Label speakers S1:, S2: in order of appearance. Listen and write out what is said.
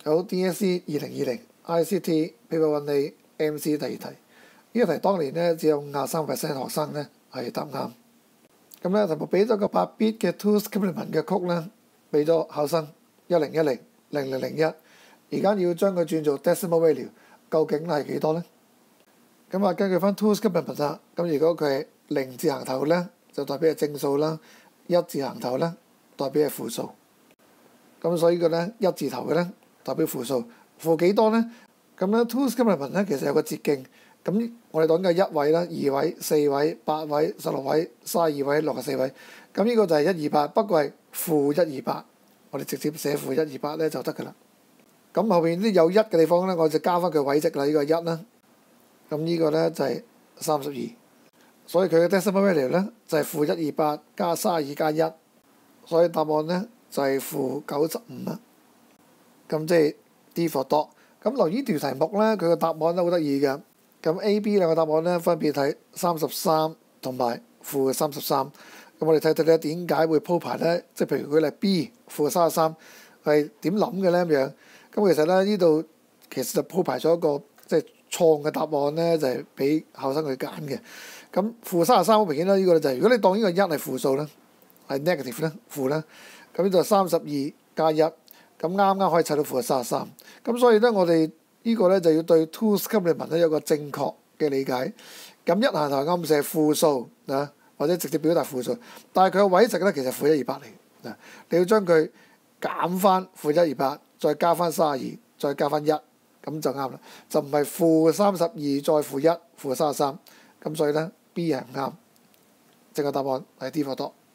S1: 有 DSE 2020 ICT Paper 1A MC 第二題。呢個題當年咧只有53% 學生咧係答啱。咁咧題目俾咗個8bit 嘅 2's complement 嘅曲咧，俾咗考生1010、0001。而家要將佢轉做 decimal value， 究竟係幾多咧？咁根據翻 2's complement 啦，咁如果佢係0字行頭咧，就代表係正數啦；1字行頭咧，代表係負數。咁所以個咧1字頭嘅咧代表負數，負幾多咧？咁咧 2's complement 咧其實有個捷徑。咁我哋講嘅1位啦、2位、4位、8位、16位、32位、64位。咁呢個就係128，不過係負128，我哋直接寫負128咧就得㗎啦。咁後邊啲有1嘅地方咧，我就加翻佢位值啦，呢個1啦。咁呢個咧就係32，所以佢嘅 decimal value 咧就係負128加32加1，所以答案咧就係負95啦。咁即係 D for dot。咁留意條題目咧，佢個答案都好得意嘅。咁 A、B 兩個答案咧分別係33同埋負33。咁我哋睇睇咧點解會鋪排咧？即係譬如佢係 B 負33係點諗嘅咧咁樣？咁其實咧呢度其實就鋪排咗一個即係錯嘅答案咧，就係俾考生去揀嘅。咁負33好明顯啦，呢個就係如果你當呢個1係負數咧，係 negative 咧負咧，咁呢度32加1，咁啱啱可以砌到負33。咁所以咧我哋呢個咧就要對 2's complement 咧有個正確嘅理解。咁1行頭啱寫負數啊，或者直接表達負數，但係佢嘅位值咧其實負128嚟嘅。你要將佢減翻負128，再加翻32，再加翻1，咁就啱啦。就唔係負32再負1，負33。咁所以咧 B 係唔啱，正確答案係 D for dot。